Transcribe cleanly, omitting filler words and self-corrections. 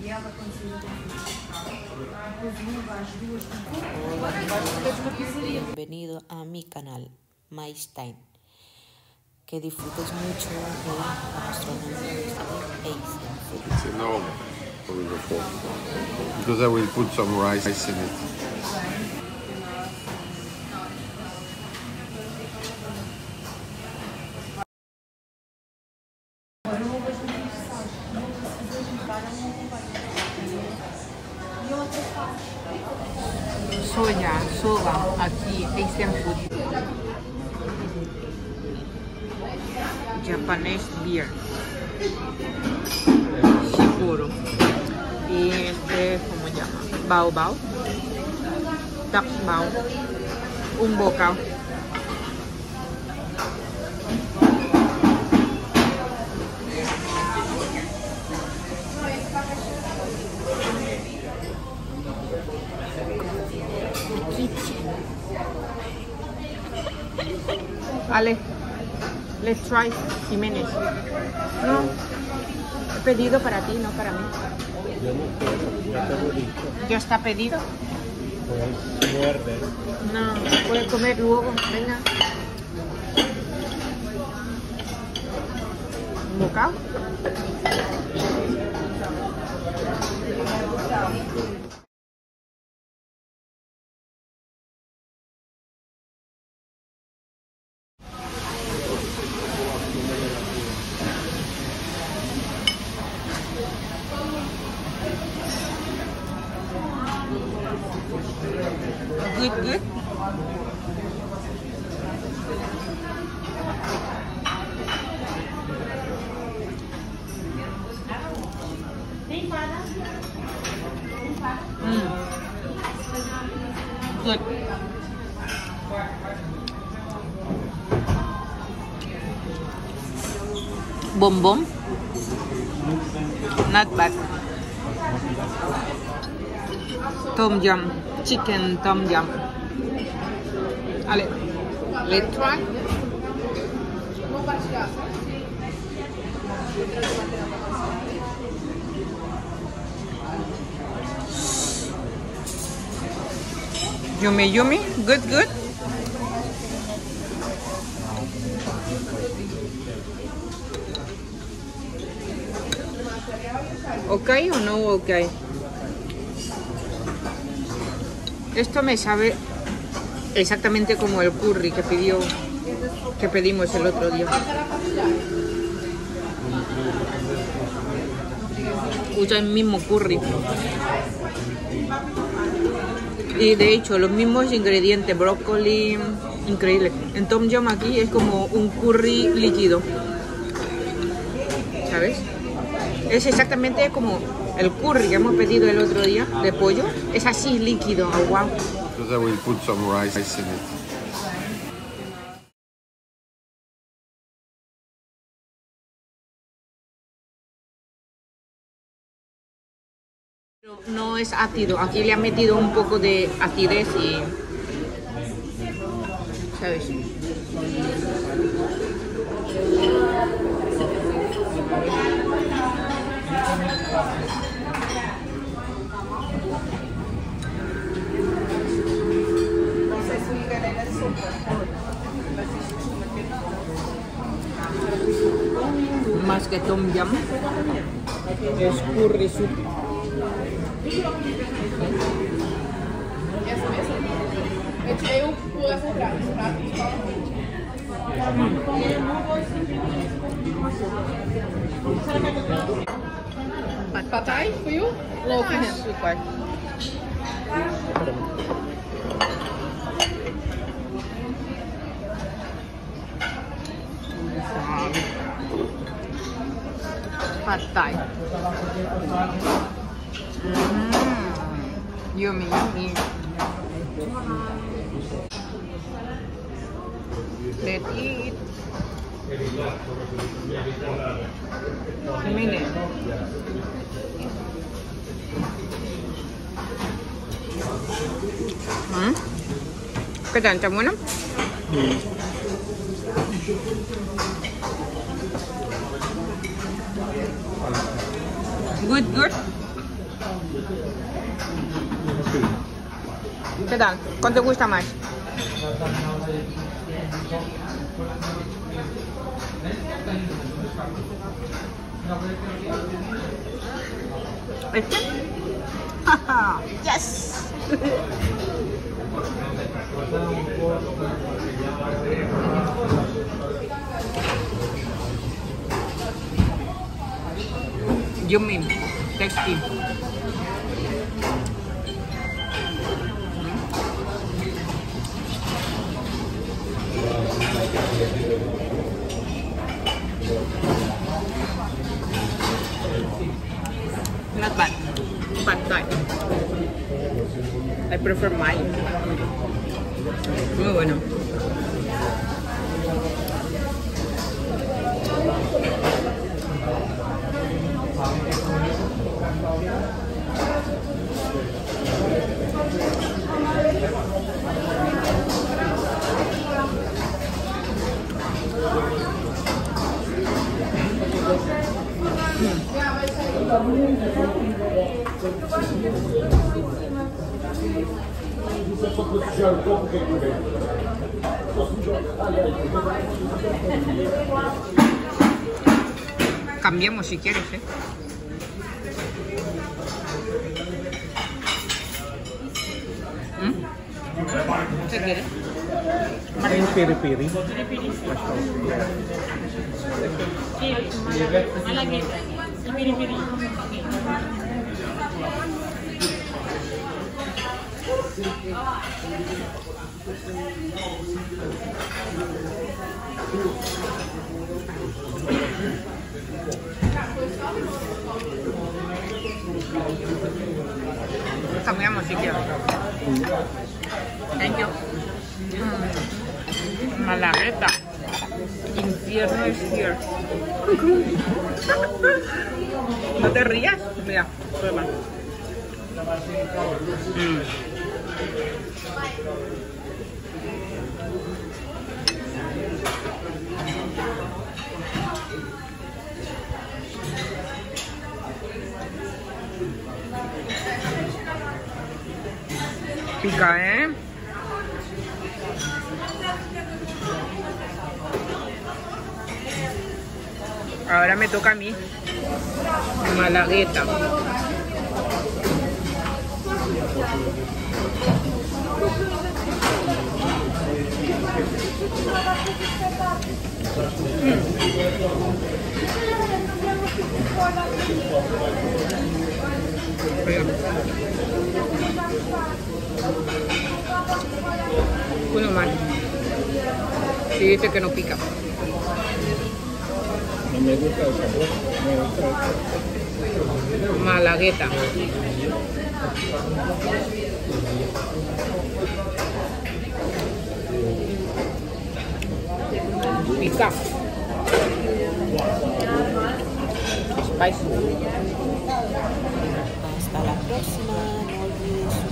Bienvenido a mi canal, MyStime. Que disfrutes mucho de la gastronomía de Asia. It's enormous because I will put some rice in it. Soya, soba, aquí Asian food. Japanese beer. Shipuro. Y este, ¿cómo se llama? Bao bao. Duck bao. Un bocao. Ale, let's try Jiménez. No, he pedido para ti, no para mí. Yo no quiero, ya te lo he dicho. ¿Ya está pedido? Pues muerde. No, puedes comer luego, venga. ¿Un bocado? Good, good. Good. Bombom. Not bad. Tom yum. Chicken tom yum. Ale, let's try. Yummy, yummy. Good, good. Okay o no okay? Esto me sabe exactamente como el curry que pedimos el otro día. Usa el mismo curry. Y de hecho los mismos ingredientes, brócoli, increíble. En Tom Yum aquí es como un curry líquido, ¿sabes? Es exactamente como el curry que hemos pedido el otro día de pollo. Es así líquido, oh, wow. Because I will put some rice in it. Pero no es ácido, aquí le han metido un poco de acidez y... ¿sabes? Más que Tom Yum, es curry soup. Pad Thai for you? Local. Super. Pad Thai. Yummy, yummy. Let's eat. Mini. ¿Qué tal? ¿Está bueno? Good, good. ¿Qué tal? ¿Cuál te gusta más? ¿Este? ¡Yes! Yummy, tasty. Not bad. Pad Thai. I prefer mine. Muy bueno. Cambiemos si quieres, ¿eh? ¿Qué quieres? Yung piri-piri. Cambiamos si quieres. Thank you. Malagueta. Infierno es here. No te rías. Mira, prueba. Pica, ¿eh? Ahora me toca a mí. Malagueta. Uno más. Sí, dice que no pica. No me gusta el sabor. Me gusta el... Malagueta. Pica. Spicy. Hasta la próxima. No olvides